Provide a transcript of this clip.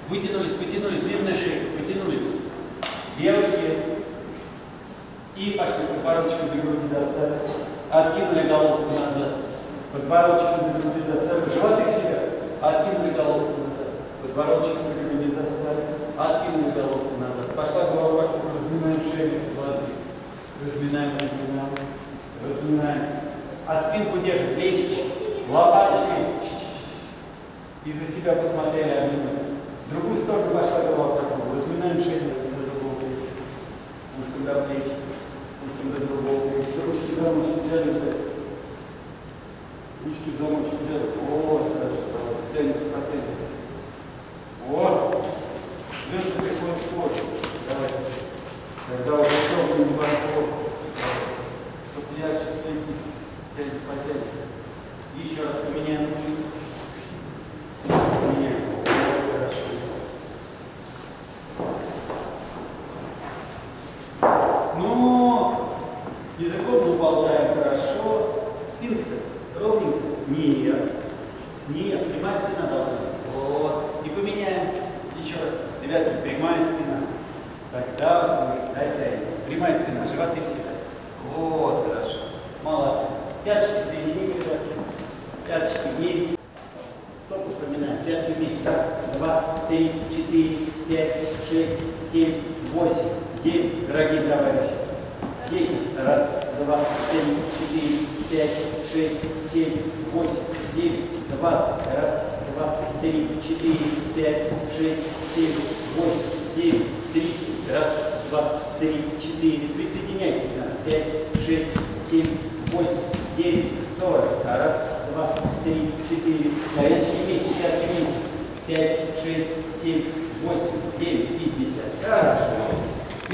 Вытянулись, потянулись, длинная шейка, потянулись. Девушки. И пошли, подбородочком до груди достали. Откинули головку назад. Подбородочком до груди достали. Животы к себе. Откинули головку назад. Подбородочком до груди достали. Откинули головку назад. Пошла голова вокруг, разминаем шею. Смотри. Разминаем, разминаем. Разминаем. А спинку держим, плечики. Лопаточки. И за себя посмотрели, обнимаем. В другую сторону пошла голова вокруг. Разминаем шею до другого плеча. Ушком до плечи. Ушком до другого плеча. Ручки в замочек взяли. Ручки в замочек взяли. О, хорошо. Тянемся, потянемся. О! Звезды приходят в форму. Давай. Когда уже все, не важно. Чтобы ярче светить. Тянем, потянем. Еще раз поменяем ручку. Поменяем. Хорошо. Ну, языком уползаем хорошо. Спинка-то ровненько? Нет. Нет, прямая спина должна быть. Вот. И поменяем. Еще раз. Ребятки, прямая спина. Тогда мы дотянемся. Прямая спина, животы всегда. Вот, хорошо. Молодцы. Пяточки соединим, ребятки. Пяточки вместе. Стопы вспоминаем. Пятки вместе. Раз, два, три, четыре, пять, шесть, семь, восемь, девять. Дорогие товарищи. 10. Раз, два, три, четыре, пять, шесть, семь, восемь, девять, 20. Раз, два, три, четыре, пять, шесть, семь, восемь, девять, 30. Раз, два, три, четыре. Присоединяйтесь. 5, 6, 7, 8, 9, 40. Раз, два, три, четыре. Горячие вместе. 50 минут. 5, 6, 7, 8, 9, 50. Хорошо.